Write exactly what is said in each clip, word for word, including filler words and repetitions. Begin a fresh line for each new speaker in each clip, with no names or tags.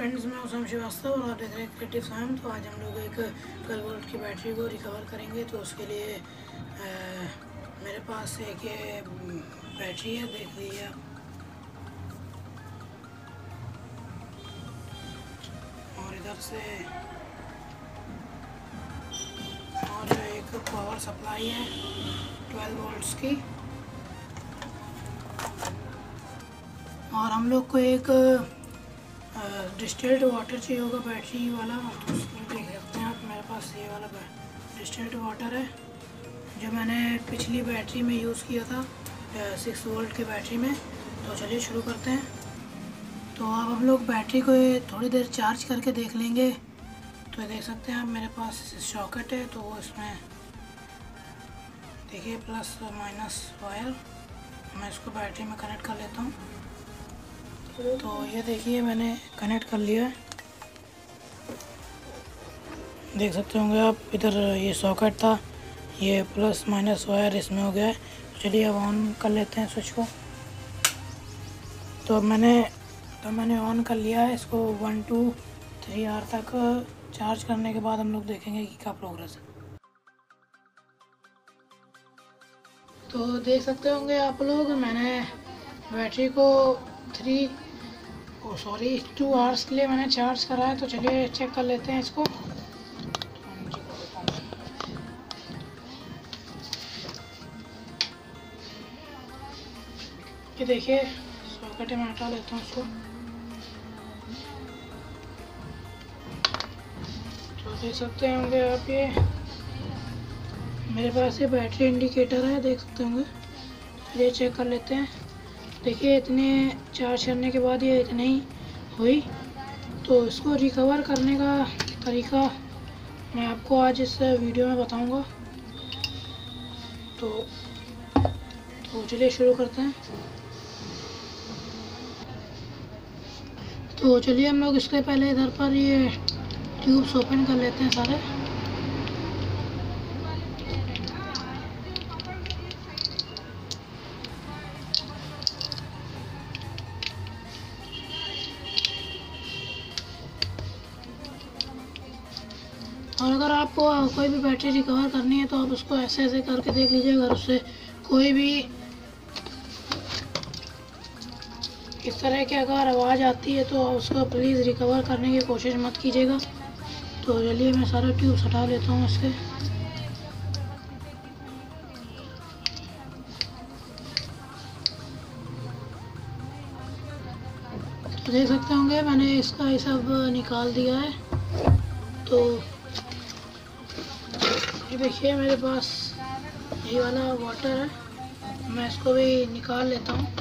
Friends, मैं उसाम श्रीवास्तव और आप देख रहे हैं क्रिएटिव साम। तो आज हम लोग एक ट्वेल्व वोल्ट की बैटरी को रिकवर करेंगे। तो उसके लिए आ, मेरे पास एक ये बैटरी है, देख लीजिए आप। और इधर से और एक पावर सप्लाई है ट्वेल्व वोल्ट्स की। और हम लोग को एक डिस्टिल्ड वाटर चाहिए होगा बैटरी वाला। तो उसमें देख सकते हैं आप, मेरे पास ये वाला डिस्टिल्ड वाटर है जो मैंने पिछली बैटरी में यूज़ किया था, सिक्स वोल्ट की बैटरी में। तो चलिए शुरू करते हैं। तो अब हम लोग बैटरी को थोड़ी देर चार्ज करके देख लेंगे। तो देख सकते हैं आप, मेरे पास सॉकेट है, तो वो इसमें देखिए प्लस माइनस वायर। मैं इसको बैटरी में कनेक्ट कर लेता हूँ। तो ये देखिए मैंने कनेक्ट कर लिया है, देख सकते होंगे आप। इधर ये सॉकेट था, ये प्लस माइनस वायर इसमें हो गया है। चलिए अब ऑन कर लेते हैं स्विच को। तो अब मैंने तो मैंने ऑन कर लिया है इसको। वन टू थ्री आवर तक चार्ज करने के बाद हम लोग देखेंगे कि क्या प्रोग्रेस है। तो देख सकते होंगे आप लोग, मैंने बैटरी को three oh sorry two hours के लिए मैंने चार्ज करा है। तो चलिए चेक कर लेते हैं इसको। ये देखिए सॉकेट में हटा लेता हूँ इसको। तो देख सकते होंगे आप, ये मेरे पास ये बैटरी इंडिकेटर है, देख सकते होंगे। चलिए चेक कर लेते हैं। देखिए इतने चार्ज करने के बाद ये इतनी ही हुई। तो इसको रिकवर करने का तरीका मैं आपको आज इस वीडियो में बताऊंगा। तो तो चलिए शुरू करते हैं। तो चलिए हम लोग इसके पहले इधर पर ये ट्यूब्स ओपन कर लेते हैं सारे। और अगर आपको कोई भी बैटरी रिकवर करनी है तो आप उसको ऐसे ऐसे करके देख लीजिए। अगर उससे कोई भी इस तरह की अगर आवाज़ आती है तो उसको प्लीज़ रिकवर करने की कोशिश मत कीजिएगा। तो चलिए मैं सारे ट्यूब्स हटा लेता हूँ इसके। तो देख सकते होंगे मैंने इसका ये सब निकाल दिया है। तो ये देखिए मेरे पास ये वाला वाटर है, मैं इसको भी निकाल लेता हूँ।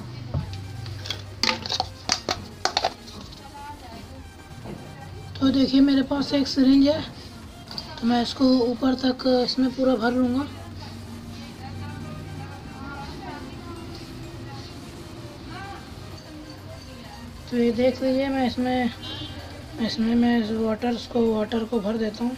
तो देखिए मेरे पास एक सिरिंज है, तो मैं इसको ऊपर तक इसमें पूरा भर लूँगा। तो ये देख लीजिए, मैं इसमें इसमें मैं इस वाटर को वाटर को भर देता हूँ।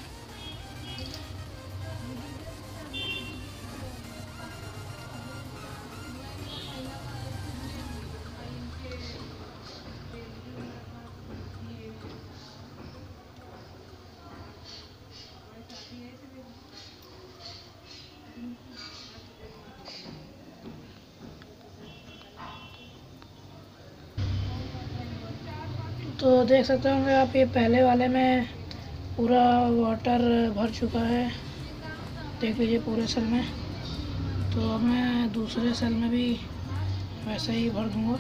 तो देख सकते होंगे आप, ये पहले वाले में पूरा वाटर भर चुका है, देख लीजिए पूरे सेल में। तो अब मैं दूसरे सेल में भी वैसे ही भर दूंगा।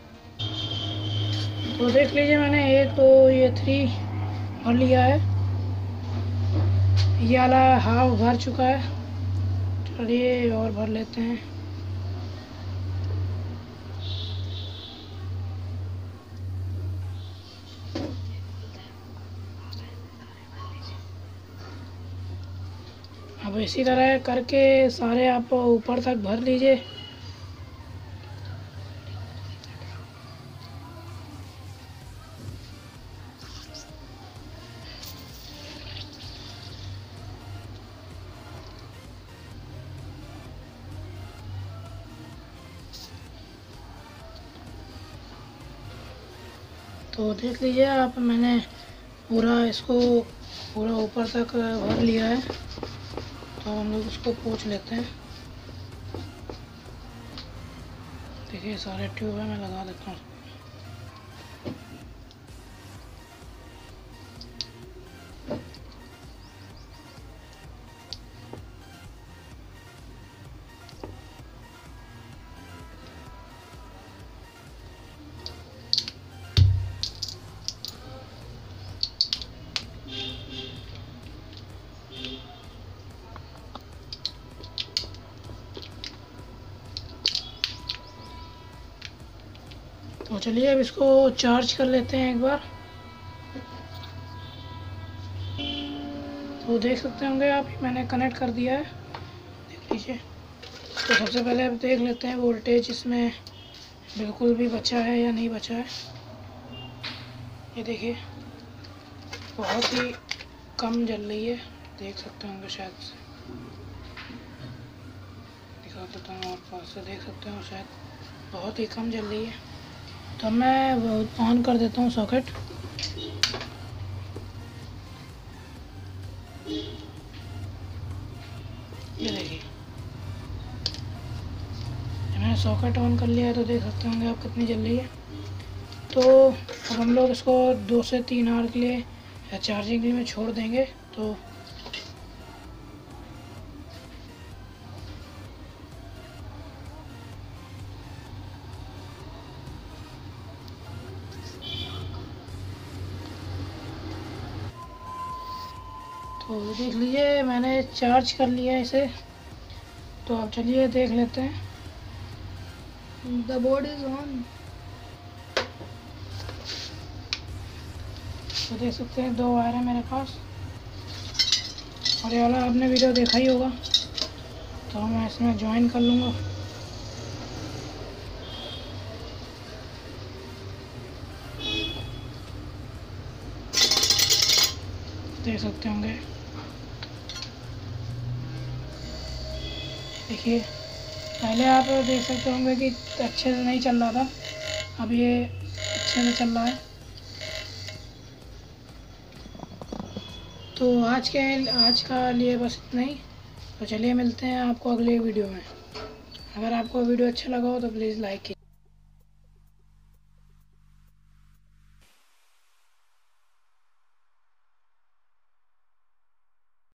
तो देख लीजिए मैंने एक तो ये थ्री भर लिया है। ये वाला हाफ भर चुका है, चलिए और भर लेते हैं। अब इसी तरह करके सारे आप ऊपर तक भर लीजिए। तो देख लीजिए आप, मैंने पूरा इसको पूरा ऊपर तक भर लिया है। तो हम लोग इसको पोंछ लेते हैं। देखिए सारे ट्यूब है, मैं लगा देता हूँ। तो चलिए अब इसको चार्ज कर लेते हैं एक बार। तो देख सकते होंगे आप, मैंने कनेक्ट कर दिया है, देख लीजिए। तो सबसे पहले अब देख लेते हैं वोल्टेज इसमें बिल्कुल भी बचा है या नहीं बचा है। ये देखिए बहुत ही कम जल रही है, देख सकते होंगे शायद से, दिखा देता हूँ और पास से देख सकते हो, शायद बहुत ही कम जल रही है। तो मैं ऑन कर देता हूँ सॉकेट। ये देखिए मैंने सॉकेट ऑन कर लिया है, तो देख सकते होंगे आप कितनी जल रही है। तो अब हम लोग इसको दो से तीन आवर के लिए चार्जिंग के लिए छोड़ देंगे। तो तो देख लीजिए मैंने चार्ज कर लिया है इसे। तो अब चलिए देख लेते हैं। The board is on. तो देख सकते हैं दो वायर है मेरे पास, और ये वाला आपने वीडियो देखा ही होगा। तो मैं इसमें ज्वाइन कर लूँगा। देख सकते होंगे, देखिए पहले आप देख सकते होंगे कि अच्छे से नहीं चल रहा था, अब ये अच्छे से चल रहा है। तो आज के आज का लिए बस इतना ही। तो चलिए मिलते हैं आपको अगले वीडियो में। अगर आपको वीडियो अच्छा लगा हो तो प्लीज़ लाइक कीजिए।